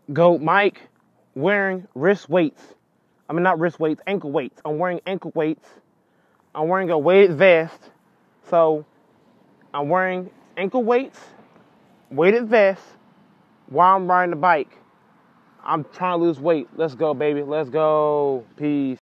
Goat Mike wearing wrist weights. I mean, not wrist weights, ankle weights. I'm wearing ankle weights. I'm wearing a weighted vest. So I'm wearing ankle weights, weighted vest while I'm riding the bike. I'm trying to lose weight. Let's go, baby. Let's go. Peace.